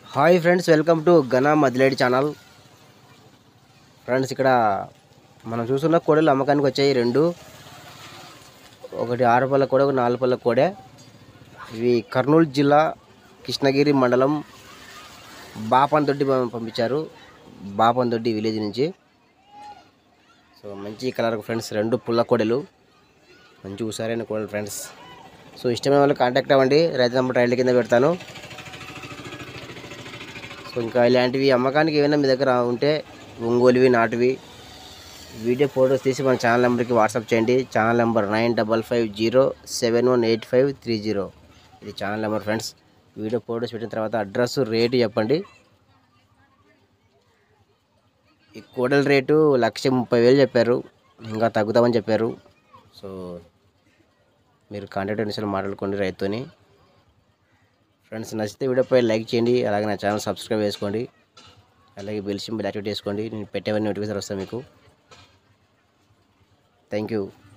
Hi friends, welcome to ఘన మదిలేడి channel. Friends, ఇక్కడ మనం చూస్తున్న కోడలు అమ్మకానికి వచ్చాయి. రెండు, ఒకటి 6 పళ్ళ కోడె, ఒక 4 పళ్ళ కోడె. ఇవి కర్నూలు జిల్లా కృష్ణగిరి మండలం బాపనదొడ్డి పంపించారు. బాపనదొడ్డి విలేజ్ నుంచి. సో మంచి కలర్ ఫ్రెండ్స్, రెండు పుల్ల కోడెలు, మంచి హుషారైన కోడలు ఫ్రెండ్స్. సో ఇష్టమైన వాళ్ళు కాంటాక్ట్ అవ్వండి. రైతు నంబర్ టైటిల్ కింద పెడతాను. సో ఇంకా ఇలాంటివి అమ్మకానికి ఏమైనా మీ దగ్గర ఉంటే ఒంగోలువి, నాటువి వీడియో ఫోటోస్ తీసి మన ఛానల్ నెంబర్కి వాట్సాప్ చేయండి. Channel number 9550718530. ఇది channel number friends. Video photos పెట్టిన తర్వాత అడ్రస్, రేటు చెప్పండి. ఈ కోడల రేటు 1,30,000 చెప్పారు. ఇంకా తగ్గుతామని చెప్పారు. సో మీరు కాంటాక్ట్ విషయాలు మాట్లాడుకోండి రైతుని. ఫ్రెండ్స్, నచ్చితే వీడియోపై లైక్ చేయండి. అలాగే నా ఛానల్ సబ్స్క్రైబ్ చేసుకోండి. అలాగే బెల్ సింబల్ యాక్టివేట్ చేసుకోండి. నేను పెట్టేవన్నీ నోటిఫికేషన్ వస్తాయి మీకు. Thank you.